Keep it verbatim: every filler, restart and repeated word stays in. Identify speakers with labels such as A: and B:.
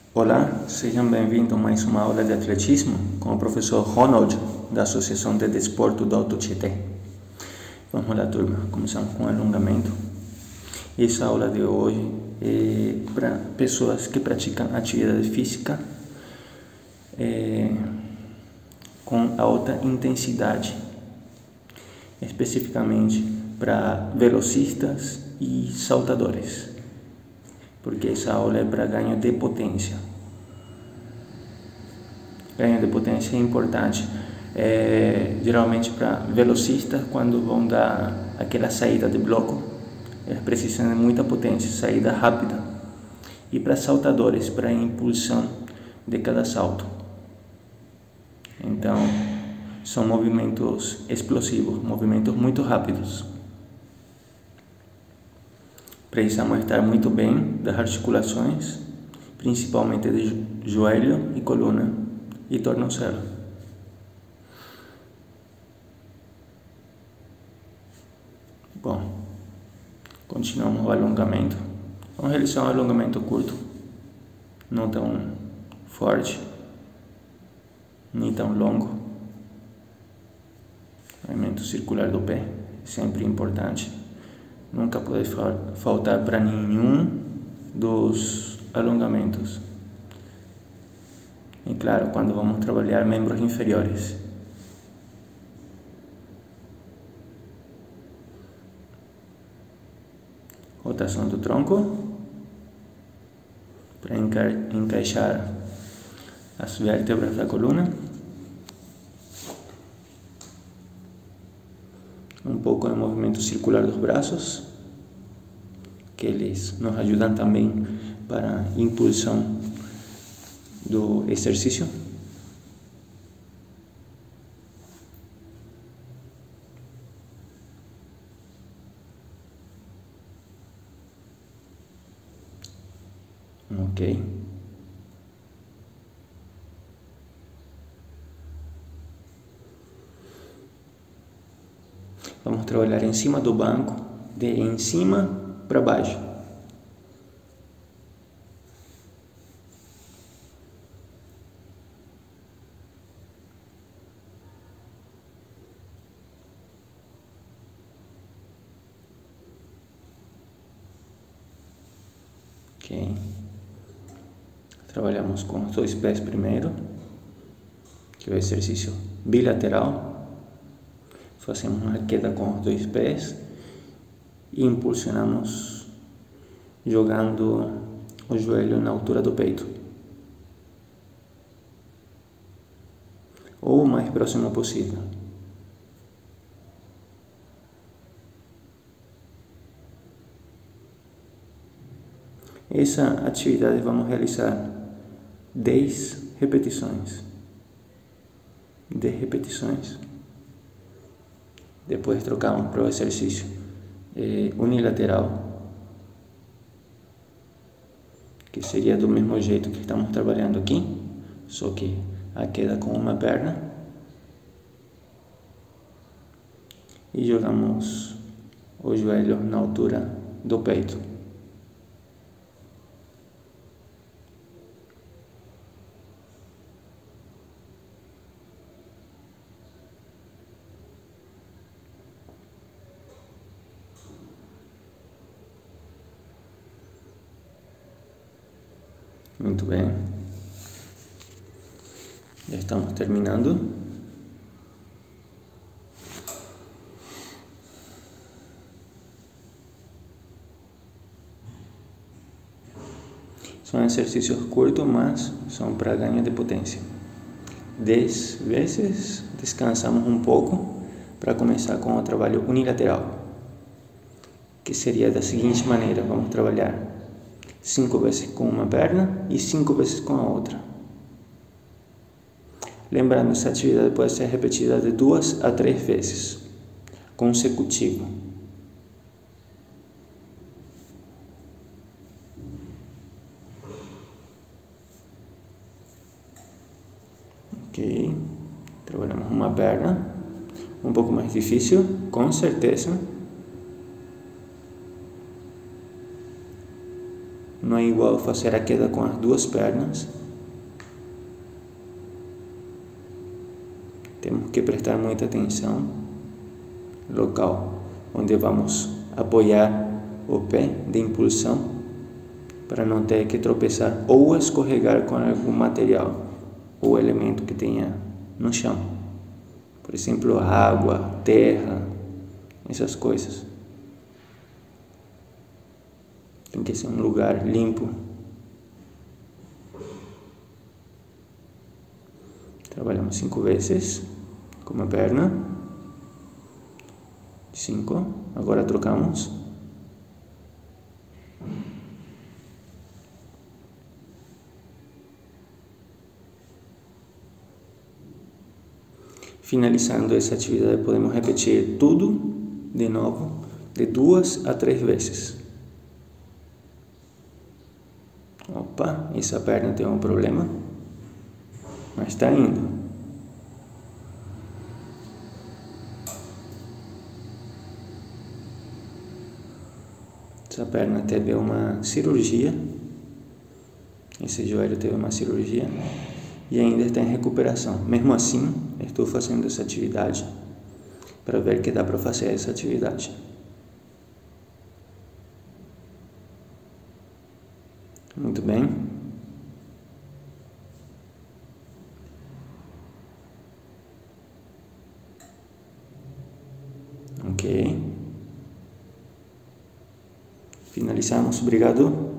A: Olá, sejam bem-vindos a mais uma aula de atletismo com o professor Ronald, da Associação de Desporto do Alto Tietê. Vamos lá, turma, começamos com alongamento. Essa aula de hoje é para pessoas que praticam atividade física é, com alta intensidade, especificamente para velocistas e saltadores, porque essa aula é para ganho de potência. Ganho de potência é importante, é, geralmente para velocistas, quando vão dar aquela saída de bloco, eles precisam de muita potência, saída rápida, e para saltadores, para a impulsão de cada salto. Então, são movimentos explosivos, movimentos muito rápidos. Precisamos estar muito bem das articulações, principalmente de joelho e coluna e tornozelo. Bom, continuamos o alongamento. Vamos realizar um alongamento curto, não tão forte, nem tão longo. Movimento circular do pé, sempre importante. Nunca pode faltar para nenhum dos alongamentos. E claro, quando vamos trabalhar membros inferiores. Rotação do tronco para enca encaixar as vértebras da coluna. Um pouco de movimento circular dos braços, que eles nos ajudam também para a impulsão do exercício. Ok. Vamos trabalhar em cima do banco, de em cima para baixo. Ok. Trabalhamos com os dois pés primeiro, que é o exercício bilateral. Fazemos uma queda com os dois pés e impulsionamos jogando o joelho na altura do peito, ou o mais próximo possível. Essa atividade vamos realizar dez repetições. dez repetições. Depois trocamos para o exercício eh, unilateral, que seria do mesmo jeito que estamos trabalhando aqui, só que a queda com uma perna. E jogamos o joelho na altura do peito. Muito bem. Já estamos terminando. São exercícios curtos, mas são para ganho de potência. Dez vezes, descansamos um pouco para começar com o trabalho unilateral, que seria da seguinte maneira: vamos trabalhar cinco vezes com uma perna e cinco vezes com a outra. Lembrando, essa atividade pode ser repetida de duas a três vezes, consecutivo. Ok, trabalhamos uma perna, um pouco mais difícil, com certeza. Não é igual fazer a queda com as duas pernas. Temos que prestar muita atenção no local onde vamos apoiar o pé de impulsão, para não ter que tropeçar ou escorregar com algum material ou elemento que tenha no chão. Por exemplo, água, terra, essas coisas. Tem que ser um lugar limpo. Trabalhamos cinco vezes com uma perna. Cinco. Agora trocamos. Finalizando essa atividade, podemos repetir tudo de novo, de duas a três vezes. Opa, essa perna tem um problema, mas está indo. Essa perna teve uma cirurgia, esse joelho teve uma cirurgia e ainda está em recuperação. Mesmo assim, estou fazendo essa atividade para ver que dá para fazer essa atividade. Muito bem. Ok. Finalizamos. Obrigado.